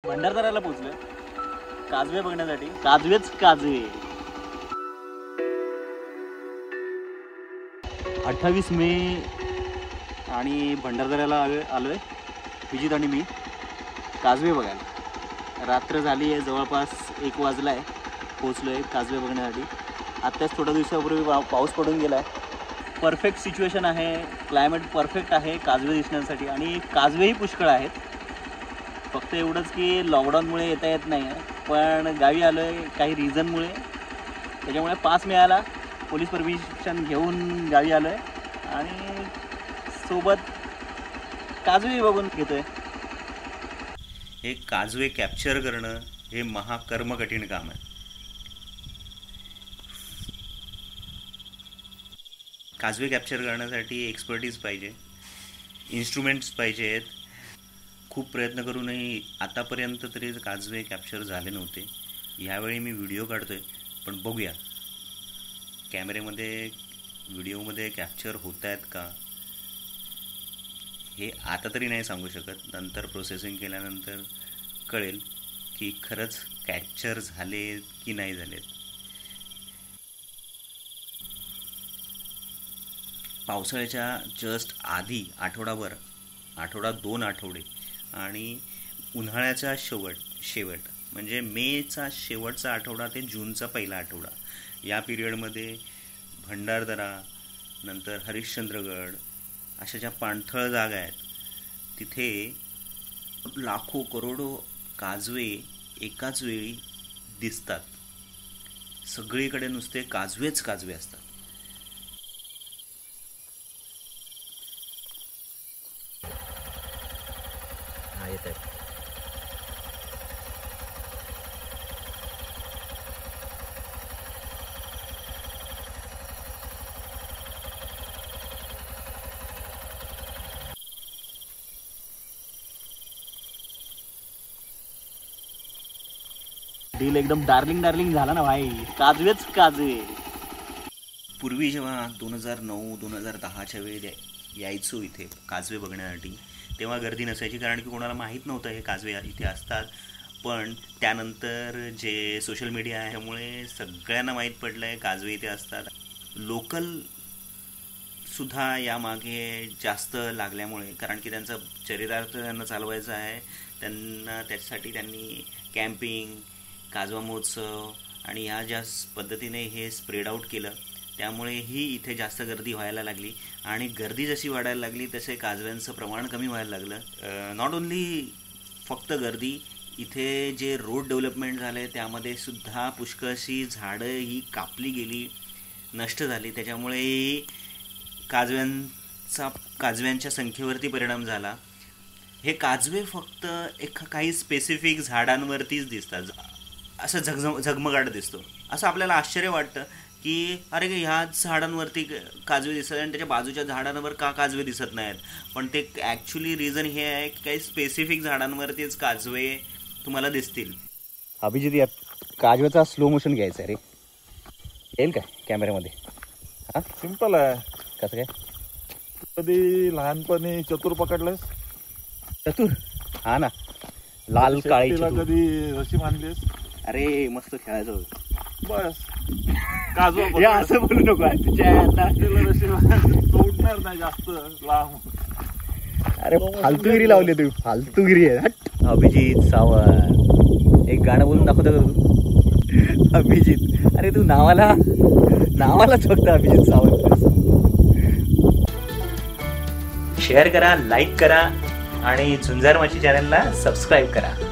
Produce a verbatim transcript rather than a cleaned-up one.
भंडारदऱ्याला पोहोचलोय काजवे बघण्यासाठी. काजवेच काजवे. अठ्ठावीस मे आणि भंडारदऱ्याला आलोय आलोय विजित आणि मी काजवे बघायला. रात्र झाली आहे, जवळपास एक वाजला आहे. पोचलो आहे काजवे बघण्यासाठी. आत्ताच थोड्या दिवसापूर्वी पा पाऊस पडून गेला आहे. परफेक्ट सिच्युएशन आहे, क्लायमेट परफेक्ट आहे काजवे दिसण्यासाठी आणि काजवेही पुष्कळ आहेत. फक्त एवढंच की लॉकडाऊनमुळे येता येत नाही आहे, पण गावी आलो आहे काही रिझनमुळे. त्याच्यामुळे पास मिळाला, पोलीस परमिशन घेऊन गावी आलो आहे आणि सोबत काजवे बघून घेतो आहे. हे काजवे कॅप्चर करणं हे महाकर्म कठीण काम आहे. काजवे कॅप्चर करण्यासाठी एक्सपर्टीज पाहिजे, इन्स्ट्रुमेंट्स पाहिजेत. खूप प्रयत्न करूनही आतापर्यंत तरी काजवे कॅप्चर झाले नव्हते. यावेळी मी व्हिडिओ काढतो आहे, पण बघूया कॅमेऱ्यामध्ये व्हिडिओमध्ये कॅप्चर होत आहेत का हे आता तरी नाही सांगू शकत. नंतर प्रोसेसिंग केल्यानंतर कळेल की खरंच कॅप्चर झाले की नाही झालेत. पावसाळ्याच्या जस्ट आधी आठवडाभर, आठवडा दोन आठवडे आणि उन्हाळ्याचा शेवट शेवट म्हणजे मेचा शेवटचा आठवडा ते जूनचा पहिला आठवडा, या पिरियडमध्ये भंडारदरा, नंतर हरिश्चंद्रगड अशा ज्या पाणथळ जागा आहेत तिथे लाखो करोडो काजवे एकाच वेळी दिसतात. सगळीकडे नुसते काजवेच काजवे असतात. हा येत आहे. डील एकदम डार्लिंग डार्लिंग झाला ना भाई. काजवेच काजवे. पूर्वी जेव्हा दोन हजार नऊ दोन हजार दहाच्या वेळी यायचो इथे काजवे बघण्यासाठी, तेव्हा गर्दी नसायची, कारण की कोणाला माहीत नव्हतं हे काजवे इथे असतात. पण त्यानंतर जे सोशल मीडिया आहे त्यामुळे सगळ्यांना माहीत पडलं आहे काजवे इथे असतात. लोकलसुद्धा यामागे जास्त लागल्यामुळे, कारण की त्यांचा चरितार्थ त्यांना चालवायचा आहे, त्यांना त्याच्यासाठी त्यांनी कॅम्पिंग, काजवा महोत्सव आणि ह्या ज्या पद्धतीने हे स्प्रेड आऊट केलं, त्यामुळेही इथे जास्त गर्दी व्हायला लागली. आणि गर्दी जशी वाढायला लागली तसे काजव्यांचं प्रमाण कमी व्हायला लागलं. नॉट ओन्ली फक्त गर्दी, इथे जे रोड डेव्हलपमेंट झालं आहे त्यामध्ये सुद्धा पुष्कळशी झाडं ही कापली गेली, नष्ट झाली. त्याच्यामुळे काजव्यांचा काजव्यांच्या संख्येवरती परिणाम झाला. हे काजवे फक्त एक काही स्पेसिफिक झाडांवरतीच दिसतात, असं झगझग झगमगाट दिसतो. असं आपल्याला आश्चर्य वाटतं की अरे ह्या झाडांवरती काजवे दिसत आणि त्याच्या बाजूच्या झाडांवर का काजवे दिसत नाहीत. पण ते ॲक्च्युली रिझन हे आहे की काही स्पेसिफिक झाडांवरतीच काजवे तुम्हाला दिसतील. अभिजित, या काजवेचा स्लो मोशन घ्यायचा रे, येईल काय कॅमेऱ्यामध्ये? हां, सिंपल आहे. कसं काय? कधी लहानपणी चतुर पकडलंस? चतुर? हा ना, लाल काळी चतुर. कधी रशी मानलीस? अरे मस्त खेळायचं होतं. बस काजवा हे असं बोलू नको तुझ्या आता. तो उठणार नाही जास्त लांब. अरे फालतूगिरी लावली तुम्ही, फालतूगिरी आहे. अभिजित सावंत एक गाणं बोलून दाखवतो का तू? अभिजित, अरे तू नावाला नावालाच फक्त अभिजित सावंत. शेअर करा, लाईक करा आणि झुंजार माची चॅनलला सबस्क्राईब करा.